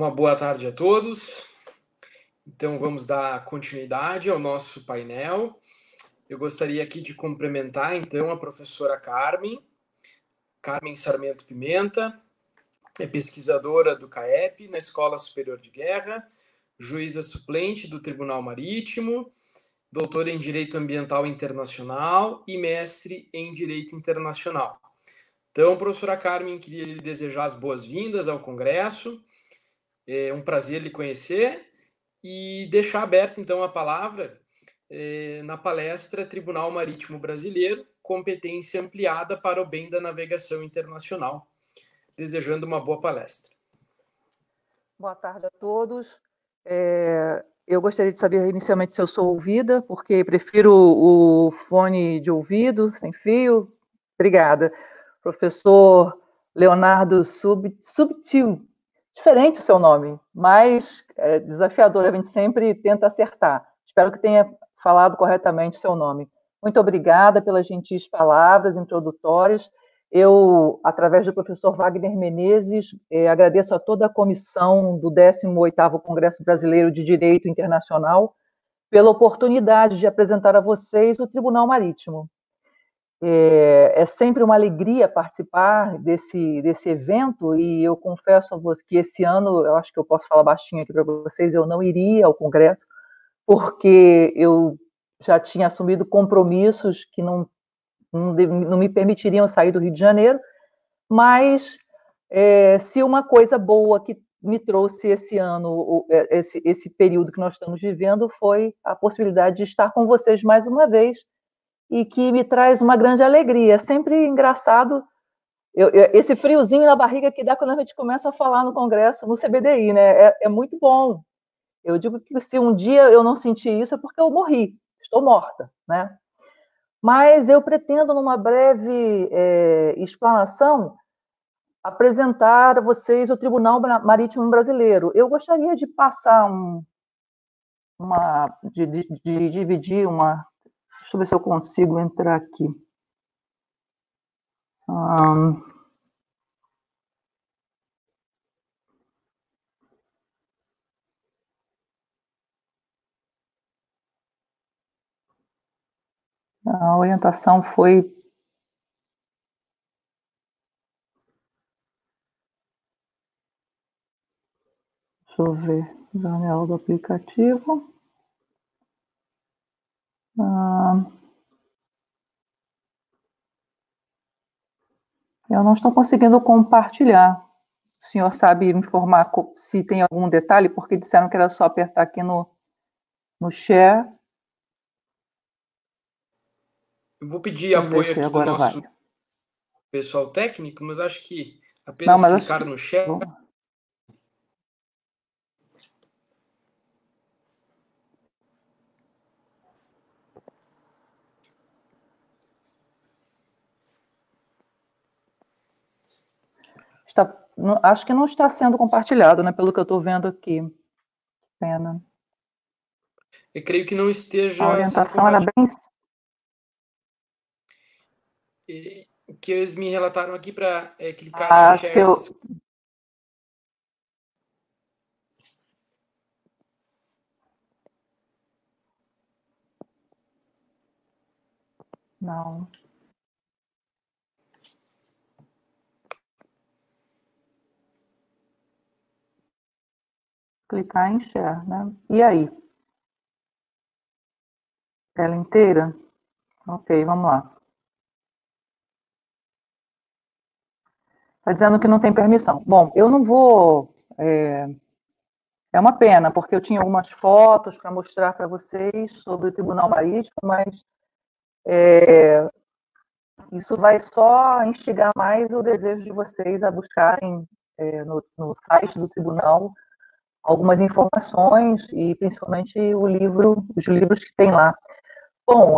Uma boa tarde a todos. Então, vamos dar continuidade ao nosso painel. Eu gostaria aqui de cumprimentar, então, a professora Carmen Sarmento Pimenta, é pesquisadora do CAEP, na Escola Superior de Guerra, juíza suplente do Tribunal Marítimo, doutora em Direito Ambiental Internacional e mestre em Direito Internacional. Então, professora Carmen, queria lhe desejar as boas-vindas ao Congresso. É um prazer lhe conhecer e deixar aberta, então, a palavra na palestra Tribunal Marítimo Brasileiro, competência ampliada para o bem da navegação internacional. Desejando uma boa palestra. Boa tarde a todos. Eu gostaria de saber inicialmente se eu sou ouvida, porque prefiro o fone de ouvido, sem fio. Obrigada. Professor Leonardo Subtil. Diferente o seu nome, mas desafiador, a gente sempre tenta acertar. Espero que tenha falado corretamente o seu nome. Muito obrigada pelas gentis palavras introdutórias. Eu, através do professor Wagner Menezes, agradeço a toda a comissão do 18º Congresso Brasileiro de Direito Internacional pela oportunidade de apresentar a vocês o Tribunal Marítimo. É sempre uma alegria participar desse evento, e eu confesso a vocês que esse ano, eu acho que eu posso falar baixinho aqui para vocês, eu não iria ao Congresso, porque eu já tinha assumido compromissos que não me permitiriam sair do Rio de Janeiro, mas se uma coisa boa que me trouxe esse ano, esse período que nós estamos vivendo, foi a possibilidade de estar com vocês mais uma vez, e que me traz uma grande alegria. É sempre engraçado esse friozinho na barriga que dá quando a gente começa a falar no Congresso, no CBDI, né? É muito bom. Eu digo que se um dia eu não senti isso é porque eu morri, estou morta, né? Mas eu pretendo, numa breve explanação, apresentar a vocês o Tribunal Marítimo Brasileiro. Eu gostaria de passar de dividir uma... Deixa eu ver se eu consigo entrar aqui. A orientação foi... Deixa eu ver, janela do aplicativo. Eu não estou conseguindo compartilhar. O senhor sabe me informar se tem algum detalhe, porque disseram que era só apertar aqui no share. Eu vou pedir apoio aqui do nosso pessoal técnico, mas acho que apenas clicar no share... Acho que não está sendo compartilhado, né, pelo que eu estou vendo aqui. Pena. Eu creio que não esteja... A orientação era bem... O que eles me relataram aqui para clicar em share... Não. Clicar em share, né? E aí? Tela inteira? Ok, vamos lá. Está dizendo que não tem permissão. Bom, eu não vou... É uma pena, porque eu tinha algumas fotos para mostrar para vocês sobre o Tribunal Marítimo, mas isso vai só instigar mais o desejo de vocês a buscarem no site do Tribunal algumas informações e principalmente os livros que tem lá. Bom,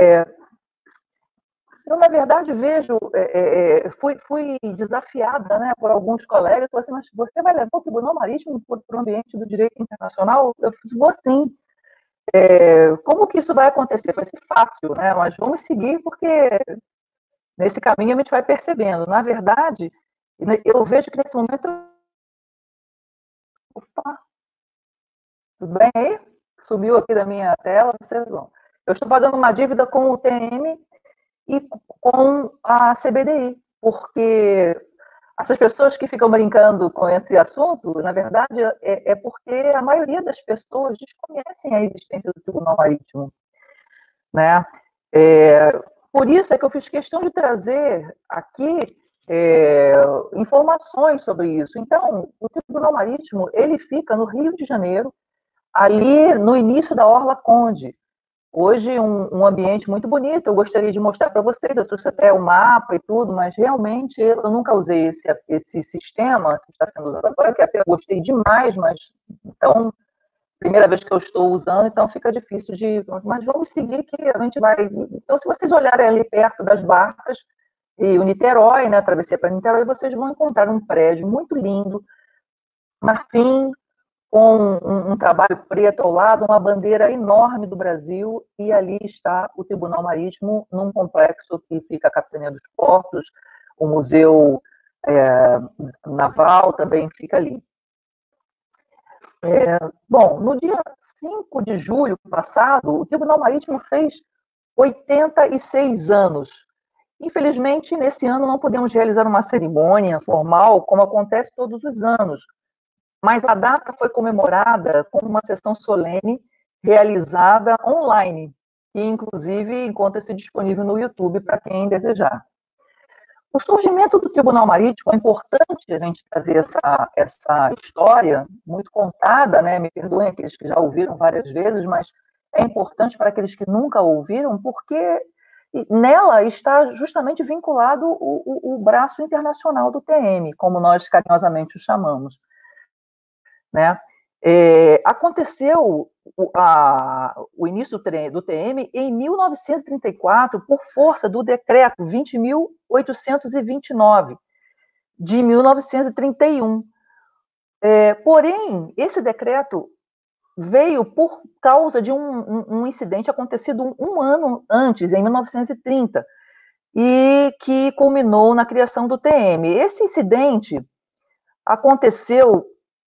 eu, na verdade, fui desafiada, né, por alguns colegas, falaram assim, mas você vai levar o Tribunal Marítimo para o ambiente do direito internacional? Eu disse, vou sim. Como que isso vai acontecer? Vai ser fácil, né, mas vamos seguir, porque nesse caminho a gente vai percebendo. Na verdade, eu vejo que nesse momento Opa, tudo bem aí? Sumiu aqui da minha tela, vocês vão. Eu estou pagando uma dívida com o TM e com a CBDI, porque essas pessoas que ficam brincando com esse assunto, na verdade, é porque a maioria das pessoas desconhecem a existência do Tribunal Marítimo, né? Por isso é que eu fiz questão de trazer aqui informações sobre isso. Então, o Tribunal Marítimo, ele fica no Rio de Janeiro, ali no início da Orla Conde. Hoje, um ambiente muito bonito, eu gostaria de mostrar para vocês, eu trouxe até o mapa e tudo, mas realmente eu nunca usei esse sistema que está sendo usado agora, que até gostei demais, mas então, primeira vez que eu estou usando, então fica difícil de... Mas vamos seguir que a gente vai... Então, se vocês olharem ali perto das barcas, e o Niterói, né, a travessia para Niterói, vocês vão encontrar um prédio muito lindo, marfim, com um trabalho preto ao lado, uma bandeira enorme do Brasil, e ali está o Tribunal Marítimo, num complexo que fica a Capitania dos Portos, o Museu Naval também fica ali. Bom, no dia 5 de julho passado, o Tribunal Marítimo fez 86 anos. Infelizmente, nesse ano não podemos realizar uma cerimônia formal, como acontece todos os anos, mas a data foi comemorada com uma sessão solene realizada online, que inclusive encontra-se disponível no YouTube para quem desejar. O surgimento do Tribunal Marítimo é importante a gente trazer essa história muito contada, né? Me perdoem aqueles que já ouviram várias vezes, mas é importante para aqueles que nunca ouviram, porque nela está justamente vinculado o braço internacional do TM, como nós carinhosamente o chamamos, né? Aconteceu o início do TM em 1934, por força do decreto 20.829, de 1931. Porém, esse decreto veio por causa de um incidente acontecido um ano antes, em 1930, e que culminou na criação do TM. Esse incidente aconteceu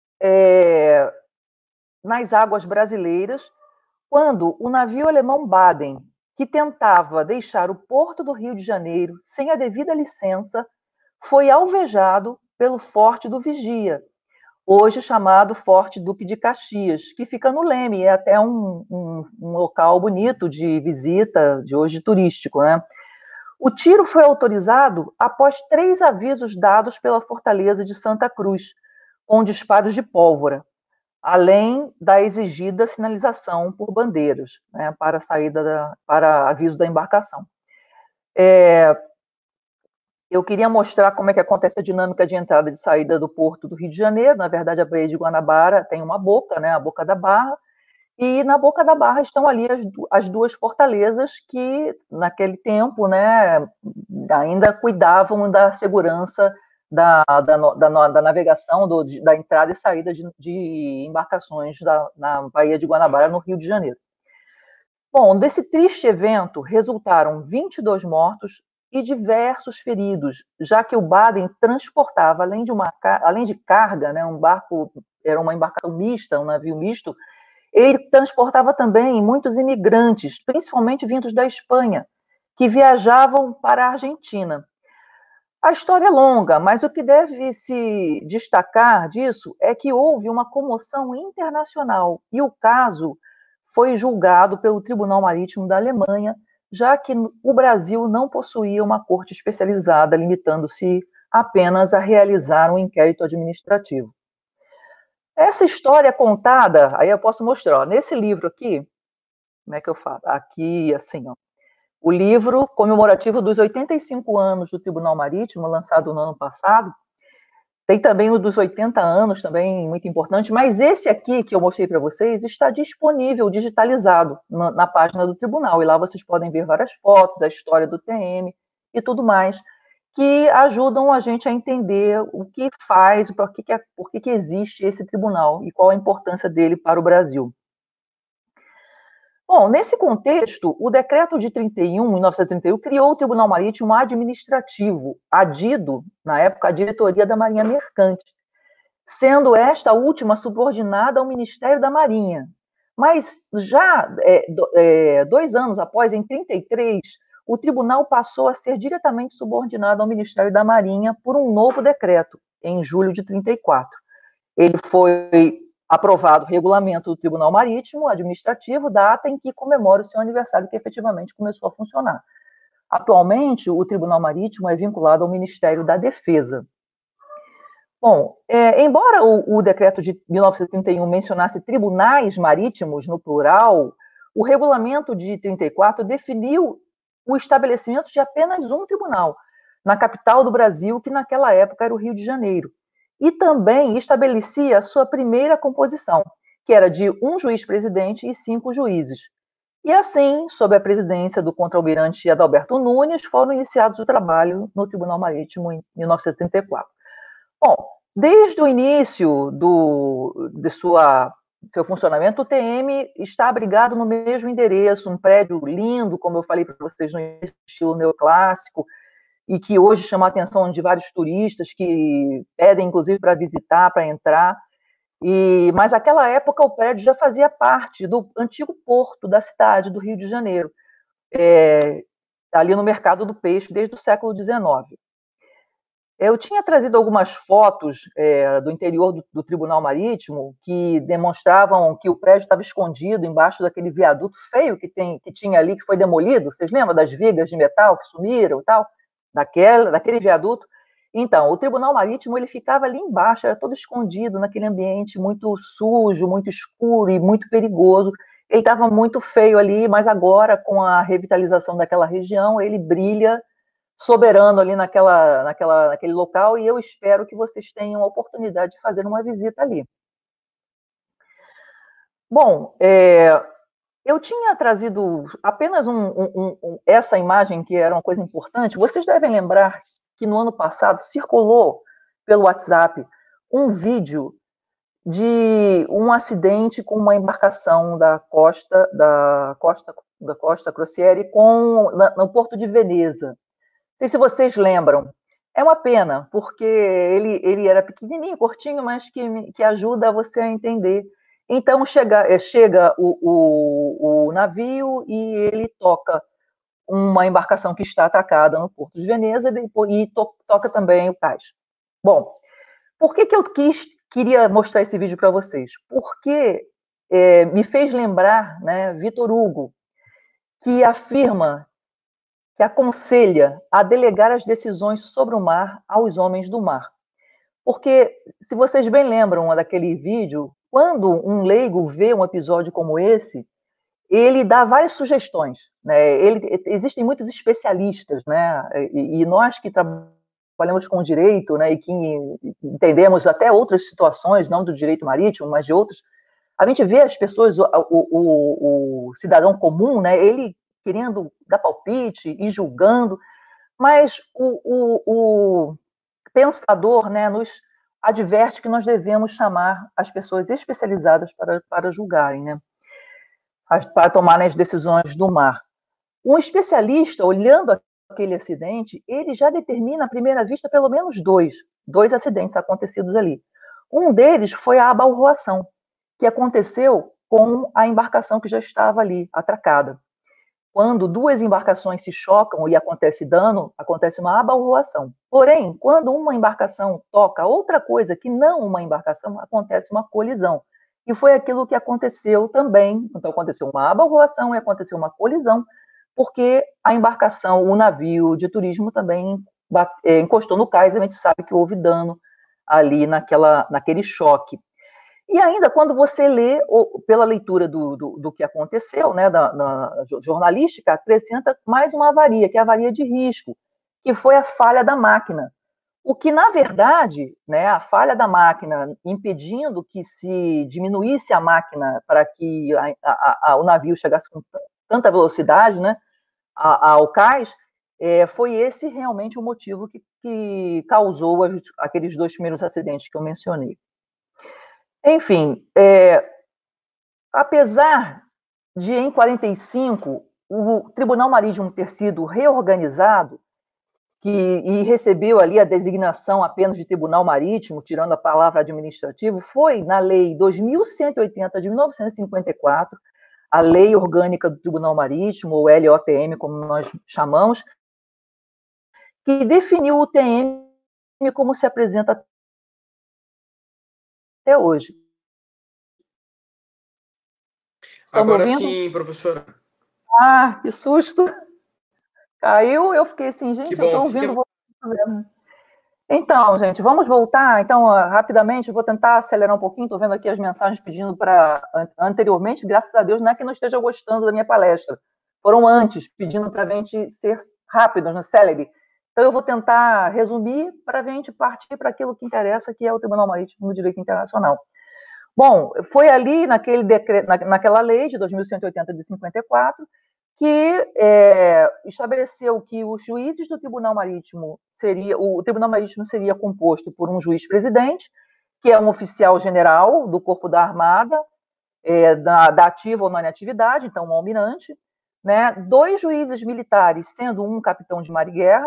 nas águas brasileiras, quando o navio alemão Baden, que tentava deixar o porto do Rio de Janeiro sem a devida licença, foi alvejado pelo Forte do Vigia, hoje chamado Forte Duque de Caxias, que fica no Leme, é até um local bonito de visita, de hoje turístico, né? O tiro foi autorizado após 3 avisos dados pela Fortaleza de Santa Cruz, com disparos de pólvora, além da exigida sinalização por bandeiras, né, para para aviso da embarcação. Eu queria mostrar como é que acontece a dinâmica de entrada e de saída do porto do Rio de Janeiro. Na verdade, a Baía de Guanabara tem uma boca, né, a Boca da Barra, e na Boca da Barra estão ali as duas fortalezas que, naquele tempo, né, ainda cuidavam da segurança da navegação, da entrada e saída de embarcações na Baía de Guanabara, no Rio de Janeiro. Bom, desse triste evento resultaram 22 mortos e diversos feridos, já que o Baden transportava, além de carga, né, um barco, era uma embarcação mista, um navio misto, ele transportava também muitos imigrantes, principalmente vindos da Espanha, que viajavam para a Argentina. A história é longa, mas o que deve se destacar disso é que houve uma comoção internacional e o caso foi julgado pelo Tribunal Marítimo da Alemanha, já que o Brasil não possuía uma corte especializada, limitando-se apenas a realizar um inquérito administrativo. Essa história é contada, aí eu posso mostrar, ó, nesse livro aqui, como é que eu falo? Aqui, assim, ó, o livro comemorativo dos 85 anos do Tribunal Marítimo, lançado no ano passado. Tem também o dos 80 anos, também muito importante, mas esse aqui que eu mostrei para vocês está disponível, digitalizado, na página do tribunal, e lá vocês podem ver várias fotos, a história do TM e tudo mais, que ajudam a gente a entender o que faz, por que existe esse tribunal e qual a importância dele para o Brasil. Bom, nesse contexto, o decreto de 1931, criou o Tribunal Marítimo Administrativo, adido, na época, à diretoria da Marinha Mercante. sendo esta última subordinada ao Ministério da Marinha. Mas já 2 anos após, em 33, o tribunal passou a ser diretamente subordinado ao Ministério da Marinha por um novo decreto, em julho de 34. Ele foi aprovado o regulamento do Tribunal Marítimo Administrativo, data em que comemora o seu aniversário, que efetivamente começou a funcionar. Atualmente, o Tribunal Marítimo é vinculado ao Ministério da Defesa. Bom, embora o decreto de 1931 mencionasse tribunais marítimos no plural, o regulamento de 34 definiu o estabelecimento de apenas um tribunal, na capital do Brasil, que naquela época era o Rio de Janeiro. E também estabelecia a sua primeira composição, que era de um juiz-presidente e 5 juízes. E assim, sob a presidência do contra-almirante Adalberto Nunes, foram iniciados o trabalho no Tribunal Marítimo em 1934. Bom, desde o início de seu funcionamento, o TM está abrigado no mesmo endereço, um prédio lindo, como eu falei para vocês, no estilo neoclássico, e que hoje chama a atenção de vários turistas que pedem, inclusive, para visitar, para entrar. Mas naquela época o prédio já fazia parte do antigo porto da cidade do Rio de Janeiro, ali no mercado do peixe, desde o século XIX. Eu tinha trazido algumas fotos do interior do Tribunal Marítimo que demonstravam que o prédio estava escondido embaixo daquele viaduto feio que tinha ali, que foi demolido. Vocês lembram das vigas de metal que sumiram e tal? Daquele viaduto? Então, o Tribunal Marítimo ele ficava ali embaixo, era todo escondido naquele ambiente muito sujo, muito escuro e muito perigoso. Ele estava muito feio ali, mas agora, com a revitalização daquela região, ele brilha soberano ali naquele local, e eu espero que vocês tenham a oportunidade de fazer uma visita ali. Bom, eu tinha trazido apenas essa imagem, que era uma coisa importante. Vocês devem lembrar que no ano passado circulou pelo WhatsApp um vídeo de um acidente com uma embarcação da Costa Crociere no porto de Veneza. Não sei se vocês lembram. É uma pena, porque ele era pequenininho, curtinho, mas que ajuda você a entender. Então, chega o navio e ele toca uma embarcação que está atracada no Porto de Veneza e toca também o cais. Bom, por que eu queria mostrar esse vídeo para vocês? Porque me fez lembrar, né, Vitor Hugo, que afirma, que aconselha a delegar as decisões sobre o mar aos homens do mar. Porque, se vocês bem lembram daquele vídeo, quando um leigo vê um episódio como esse, ele dá várias sugestões, né? Existem muitos especialistas, né? E nós que trabalhamos com o direito, né, e que entendemos até outras situações, não do direito marítimo, mas de outros, a gente vê as pessoas, o cidadão comum, né, ele querendo dar palpite e julgando, mas o pensador, né, nos adverte que nós devemos chamar as pessoas especializadas para julgarem, né, para tomarem as decisões do mar. Um especialista, olhando aquele acidente, ele já determina à primeira vista pelo menos dois acidentes acontecidos ali. Um deles foi a abalroação, que aconteceu com a embarcação que já estava ali, atracada. Quando 2 embarcações se chocam e acontece dano, acontece uma abalroação. Porém, quando uma embarcação toca outra coisa que não uma embarcação, acontece uma colisão. E foi aquilo que aconteceu também. Então, aconteceu uma abalroação e aconteceu uma colisão, porque a embarcação, o navio de turismo também encostou no cais, e a gente sabe que houve dano ali naquele choque. E ainda, quando você lê, pela leitura do que aconteceu, né, na jornalística, acrescenta mais uma avaria, que é a avaria de risco, que foi a falha da máquina. O que, na verdade, né, a falha da máquina impedindo que se diminuísse a máquina para que o navio chegasse com tanta velocidade, né, ao cais, foi esse realmente o motivo que causou aqueles 2 primeiros acidentes que eu mencionei. Enfim, apesar de, em 45, o Tribunal Marítimo ter sido reorganizado, e recebeu ali a designação apenas de tribunal marítimo, tirando a palavra administrativo, foi na Lei 2180 de 1954, a Lei Orgânica do Tribunal Marítimo, ou LOTM, como nós chamamos, que definiu o TM como se apresenta até hoje. Agora sim, professora. Ah, que susto! Caiu, eu fiquei assim, gente, eu estou ouvindo fica... Então, gente, vamos voltar. Então, rapidamente, vou tentar acelerar um pouquinho. Estou vendo aqui as mensagens pedindo para anteriormente. Graças a Deus, não é que não esteja gostando da minha palestra. Foram antes, pedindo para a gente ser rápidos, no célebre. Então, eu vou tentar resumir para a gente partir para aquilo que interessa, que é o Tribunal Marítimo no Direito Internacional. Bom, foi ali naquela lei de 2180 de 54 que estabeleceu que os juízes do Tribunal Marítimo o Tribunal Marítimo seria composto por um juiz-presidente, que é um oficial general do Corpo da Armada, da ativa ou não inatividade, então um almirante, né? 2 juízes militares, sendo um capitão de mar e guerra,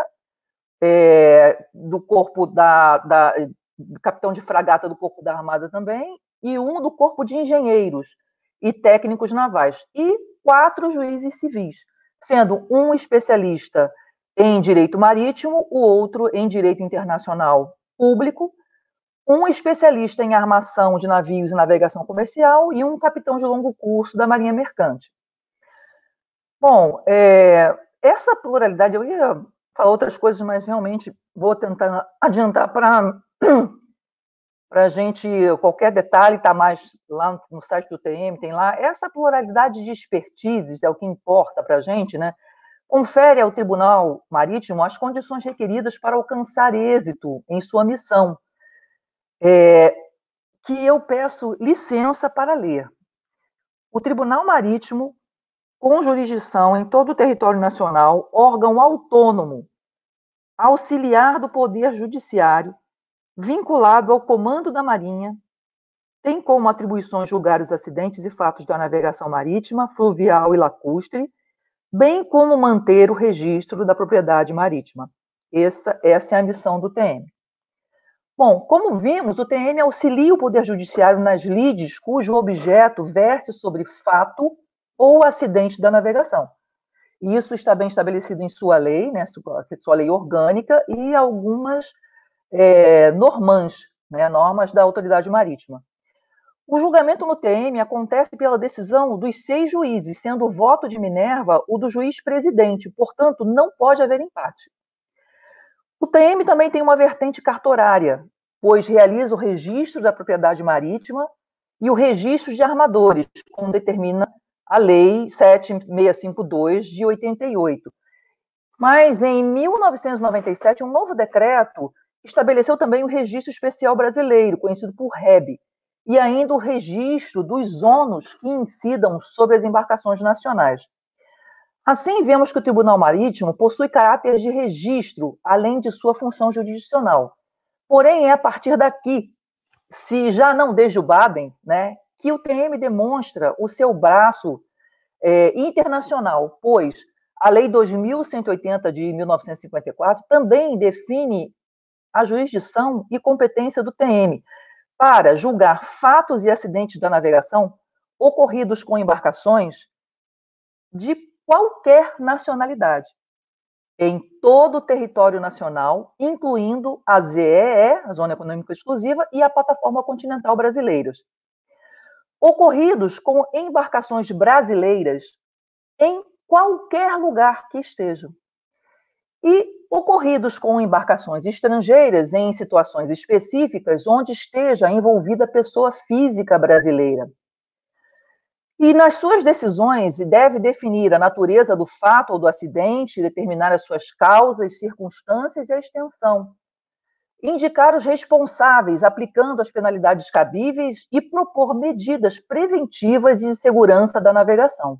do corpo do capitão de fragata do Corpo da Armada também, e um do Corpo de Engenheiros e Técnicos Navais, e 4 juízes civis, sendo um especialista em direito marítimo, o outro em direito internacional público, um especialista em armação de navios e navegação comercial e um capitão de longo curso da Marinha Mercante. Bom, essa pluralidade, eu ia falar outras coisas, mas realmente vou tentar adiantar para a gente, qualquer detalhe está mais lá no site do TM, tem lá. Essa pluralidade de expertises é o que importa para a gente, né? Confere ao Tribunal Marítimo as condições requeridas para alcançar êxito em sua missão, que eu peço licença para ler. O Tribunal Marítimo, com jurisdição em todo o território nacional, órgão autônomo, auxiliar do Poder Judiciário, vinculado ao Comando da Marinha, tem como atribuições julgar os acidentes e fatos da navegação marítima, fluvial e lacustre, bem como manter o registro da propriedade marítima. Essa é a missão do TM. Bom, como vimos, o TM auxilia o Poder Judiciário nas lides cujo objeto verse sobre fato ou acidente da navegação. Isso está bem estabelecido em sua lei, né, sua lei orgânica, e algumas normas da autoridade marítima. O julgamento no TM acontece pela decisão dos 6 juízes, sendo o voto de Minerva o do juiz-presidente, portanto, não pode haver empate. O TM também tem uma vertente cartorária, pois realiza o registro da propriedade marítima e o registro de armadores, como determina a Lei 7652 de 88. Mas, em 1997, um novo decreto estabeleceu também o Registro Especial Brasileiro, conhecido por REB, e ainda o registro dos ônus que incidam sobre as embarcações nacionais. Assim, vemos que o Tribunal Marítimo possui caráter de registro, além de sua função jurisdicional. Porém, é a partir daqui, se já não desde o Baden, né, que o TM demonstra o seu braço internacional, pois a Lei 2180 de 1954 também define a jurisdição e competência do TM para julgar fatos e acidentes da navegação ocorridos com embarcações de qualquer nacionalidade, em todo o território nacional, incluindo a ZEE, a Zona Econômica Exclusiva, e a Plataforma Continental Brasileiras, ocorridos com embarcações brasileiras em qualquer lugar que estejam, e ocorridos com embarcações estrangeiras em situações específicas onde esteja envolvida pessoa física brasileira. E nas suas decisões deve definir a natureza do fato ou do acidente, determinar as suas causas, circunstâncias e a extensão, indicar os responsáveis, aplicando as penalidades cabíveis e propor medidas preventivas e de segurança da navegação.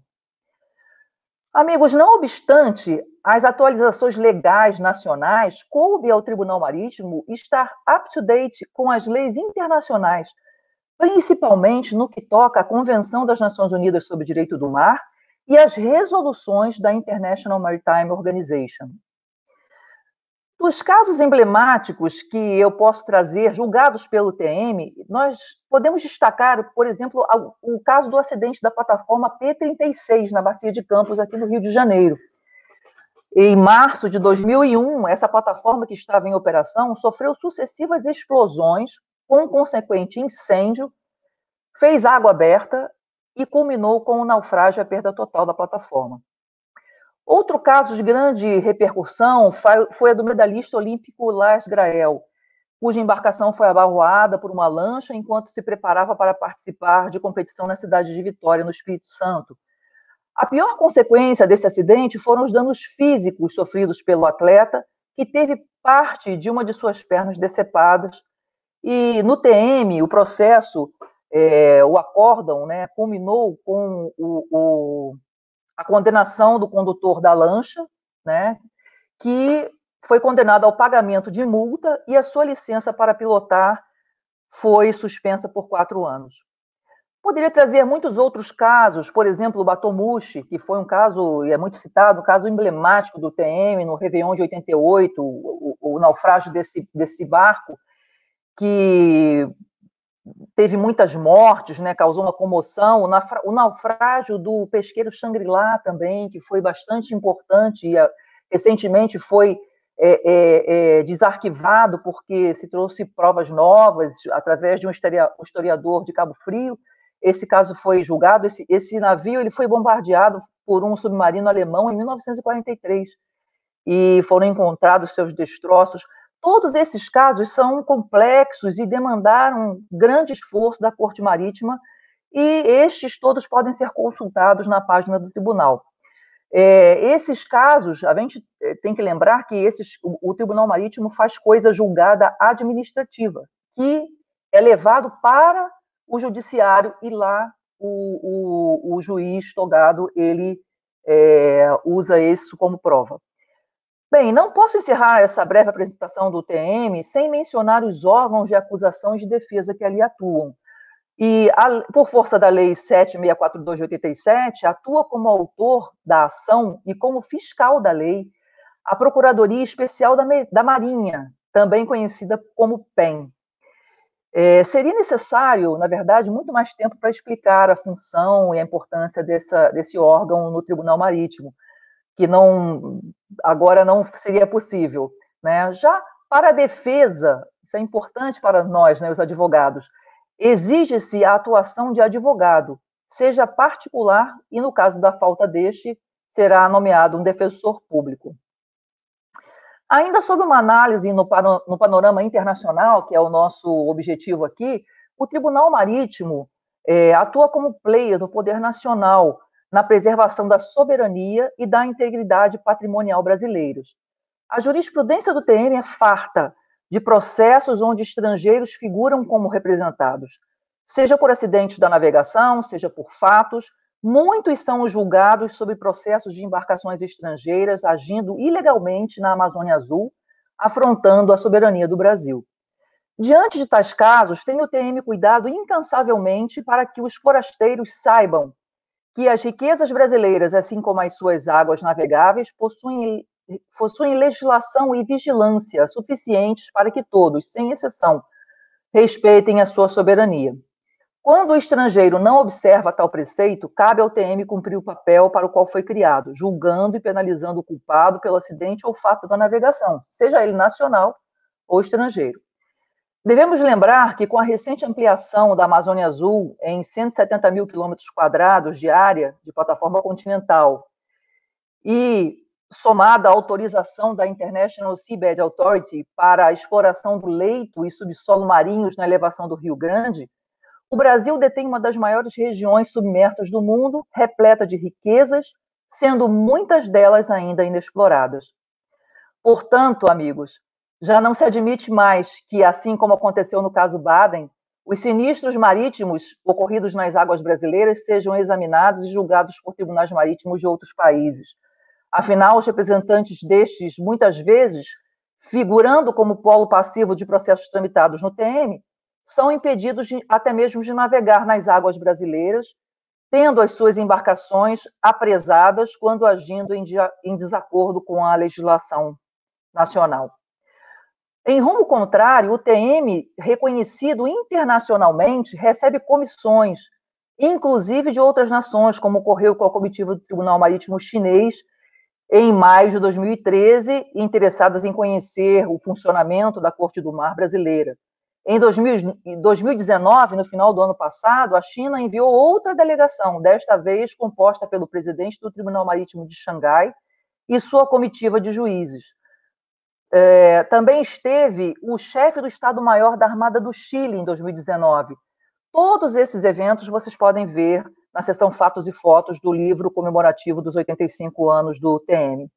Amigos, não obstante as atualizações legais nacionais, coube ao Tribunal Marítimo estar up-to-date com as leis internacionais, principalmente no que toca à Convenção das Nações Unidas sobre o Direito do Mar e as resoluções da International Maritime Organization. Dos casos emblemáticos que eu posso trazer, julgados pelo TM, nós podemos destacar, por exemplo, o caso do acidente da plataforma P-36 na Bacia de Campos, aqui no Rio de Janeiro. Em março de 2001, essa plataforma que estava em operação sofreu sucessivas explosões, com consequente incêndio, fez água aberta e culminou com o naufrágio e a perda total da plataforma. Outro caso de grande repercussão foi a do medalhista olímpico Lars Grael, cuja embarcação foi abarroada por uma lancha enquanto se preparava para participar de competição na cidade de Vitória, no Espírito Santo. A pior consequência desse acidente foram os danos físicos sofridos pelo atleta, que teve parte de uma de suas pernas decepadas. E no TM, o processo, o acórdão, né, culminou com a condenação do condutor da lancha, né, que foi condenado ao pagamento de multa e a sua licença para pilotar foi suspensa por 4 anos. Poderia trazer muitos outros casos, por exemplo, o Batomushi, que foi um caso, e é muito citado, um caso emblemático do TM, no Réveillon de 88, o naufrágio desse barco, que teve muitas mortes, né, causou uma comoção. O naufrágio do pesqueiro Shangri-La também, que foi bastante importante, e recentemente foi desarquivado porque se trouxe provas novas através de um historiador de Cabo Frio. Esse caso foi julgado. Esse navio ele foi bombardeado por um submarino alemão em 1943 e foram encontrados seus destroços. Todos esses casos são complexos e demandaram grande esforço da Corte Marítima, e estes todos podem ser consultados na página do tribunal. Esses casos, a gente tem que lembrar que o Tribunal Marítimo faz coisa julgada administrativa, que é levado para o judiciário, e lá o juiz togado ele usa isso como prova. Bem, não posso encerrar essa breve apresentação do TM sem mencionar os órgãos de acusação e de defesa que ali atuam. E, por força da Lei 7642 de 87, atua como autor da ação e como fiscal da lei a Procuradoria Especial da Marinha, também conhecida como PEM. Seria necessário, na verdade, muito mais tempo para explicar a função e a importância desse órgão no Tribunal Marítimo, que agora não seria possível, né? Já para a defesa, isso é importante para nós, né, os advogados, exige-se a atuação de advogado, seja particular, e no caso da falta deste, será nomeado um defensor público. Ainda sob uma análise no panorama internacional, que é o nosso objetivo aqui, o Tribunal Marítimo atua como player do poder nacional na preservação da soberania e da integridade patrimonial brasileiros. A jurisprudência do TN é farta de processos onde estrangeiros figuram como representados, seja por acidentes da navegação, seja por fatos. Muitos são os julgados sobre processos de embarcações estrangeiras agindo ilegalmente na Amazônia Azul, afrontando a soberania do Brasil. Diante de tais casos, tem o TM cuidado incansavelmente para que os forasteiros saibam que as riquezas brasileiras, assim como as suas águas navegáveis, possuem legislação e vigilância suficientes para que todos, sem exceção, respeitem a sua soberania. Quando o estrangeiro não observa tal preceito, cabe ao TM cumprir o papel para o qual foi criado, julgando e penalizando o culpado pelo acidente ou fato da navegação, seja ele nacional ou estrangeiro. Devemos lembrar que, com a recente ampliação da Amazônia Azul em 170 mil quilômetros quadrados de área de plataforma continental e somada à autorização da International Seabed Authority para a exploração do leito e subsolo marinhos na elevação do Rio Grande, o Brasil detém uma das maiores regiões submersas do mundo, repleta de riquezas, sendo muitas delas ainda inexploradas. Portanto, amigos, já não se admite mais que, assim como aconteceu no caso Baden, os sinistros marítimos ocorridos nas águas brasileiras sejam examinados e julgados por tribunais marítimos de outros países. Afinal, os representantes destes, muitas vezes, figurando como polo passivo de processos tramitados no TM, são impedidos até mesmo de navegar nas águas brasileiras, tendo as suas embarcações apresadas quando agindo em desacordo com a legislação nacional. Em rumo contrário, o TM, reconhecido internacionalmente, recebe comissões, inclusive de outras nações, como ocorreu com a comitiva do Tribunal Marítimo Chinês, em maio de 2013, interessadas em conhecer o funcionamento da Corte do Mar brasileira. Em 2019, no final do ano passado, a China enviou outra delegação, desta vez composta pelo presidente do Tribunal Marítimo de Xangai e sua comitiva de juízes. Também esteve o chefe do Estado-Maior da Armada do Chile em 2019. Todos esses eventos vocês podem ver na seção Fatos e Fotos do livro comemorativo dos 85 anos do TM.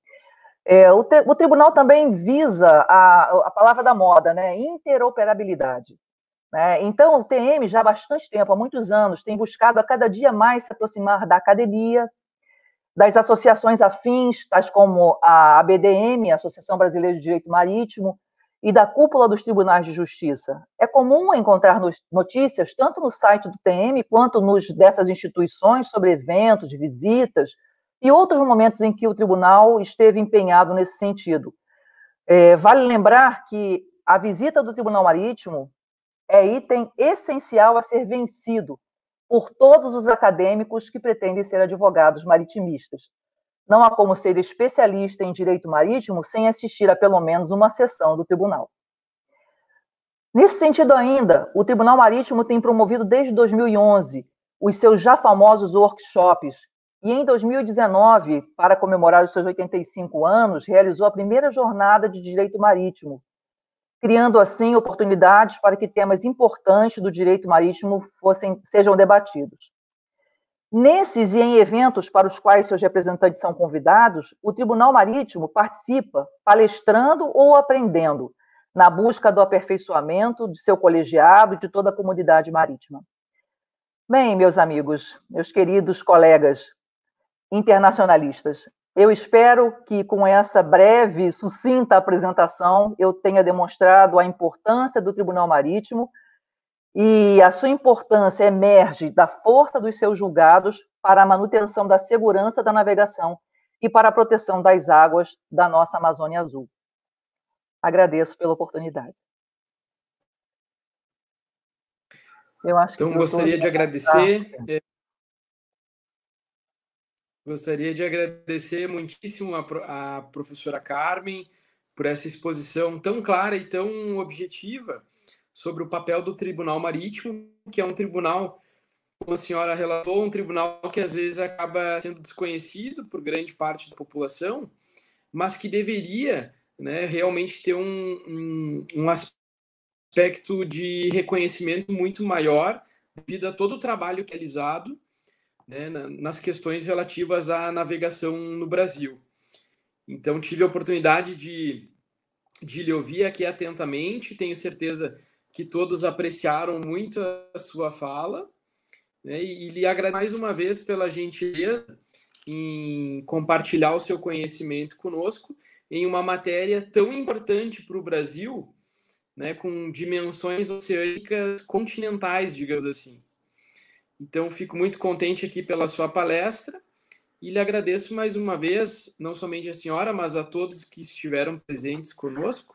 O tribunal também visa a palavra da moda, né? Interoperabilidade. Né? Então, o TM, já há bastante tempo, há muitos anos, tem buscado a cada dia mais se aproximar da academia, das associações afins, tais como a ABDM, a Associação Brasileira de Direito Marítimo, e da cúpula dos tribunais de justiça. É comum encontrar notícias, tanto no site do TM, quanto dessas instituições, sobre eventos, visitas, e outros momentos em que o tribunal esteve empenhado nesse sentido. Vale lembrar que a visita do Tribunal Marítimo é item essencial a ser vencido por todos os acadêmicos que pretendem ser advogados maritimistas. Não há como ser especialista em direito marítimo sem assistir a pelo menos uma sessão do tribunal. Nesse sentido ainda, o Tribunal Marítimo tem promovido desde 2011 os seus já famosos workshops e em 2019, para comemorar os seus 85 anos, realizou a primeira jornada de direito marítimo, criando assim oportunidades para que temas importantes do direito marítimo sejam debatidos. Nesses e em eventos para os quais seus representantes são convidados, o Tribunal Marítimo participa palestrando ou aprendendo, na busca do aperfeiçoamento de seu colegiado e de toda a comunidade marítima. Bem, meus amigos, meus queridos colegas internacionalistas, eu espero que com essa breve, sucinta apresentação eu tenha demonstrado a importância do Tribunal Marítimo e a sua importância emerge da força dos seus julgados para a manutenção da segurança da navegação e para a proteção das águas da nossa Amazônia Azul. Agradeço pela oportunidade. Eu acho então, gostaria de agradecer. Gostaria de agradecer muitíssimo a professora Carmen por essa exposição tão clara e tão objetiva sobre o papel do Tribunal Marítimo, que é um tribunal, como a senhora relatou, um tribunal que às vezes acaba sendo desconhecido por grande parte da população, mas que deveria, né, realmente ter um aspecto de reconhecimento muito maior devido a todo o trabalho que é realizado, né, nas questões relativas à navegação no Brasil. Então, tive a oportunidade de lhe ouvir aqui atentamente, tenho certeza que todos apreciaram muito a sua fala, né, e lhe agradeço mais uma vez pela gentileza em compartilhar o seu conhecimento conosco em uma matéria tão importante para o Brasil, né, com dimensões oceânicas continentais, digamos assim. Então, fico muito contente aqui pela sua palestra e lhe agradeço mais uma vez, não somente a senhora, mas a todos que estiveram presentes conosco.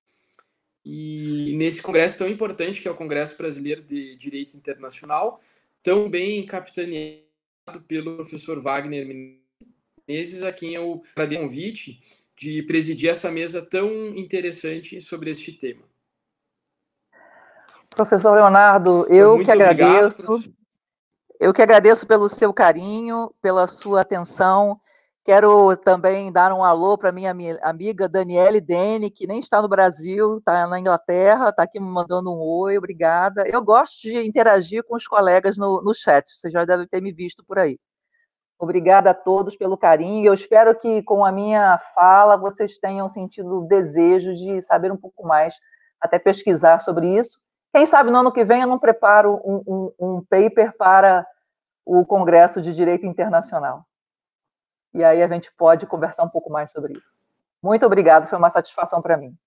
E nesse congresso tão importante, que é o Congresso Brasileiro de Direito Internacional, tão bem capitaneado pelo professor Wagner Menezes, a quem eu agradeço o convite de presidir essa mesa tão interessante sobre este tema. Professor Leonardo, eu que agradeço. Eu que agradeço pelo seu carinho, pela sua atenção. Quero também dar um alô para minha amiga Daniele Dene, que nem está no Brasil, está na Inglaterra, está aqui me mandando um oi, obrigada. Eu gosto de interagir com os colegas no chat, vocês já devem ter me visto por aí. Obrigada a todos pelo carinho. Eu espero que com a minha fala vocês tenham sentido o desejo de saber um pouco mais, até pesquisar sobre isso. Quem sabe no ano que vem eu não preparo um paper para o Congresso de Direito Internacional. E aí a gente pode conversar um pouco mais sobre isso. Muito obrigado, foi uma satisfação para mim.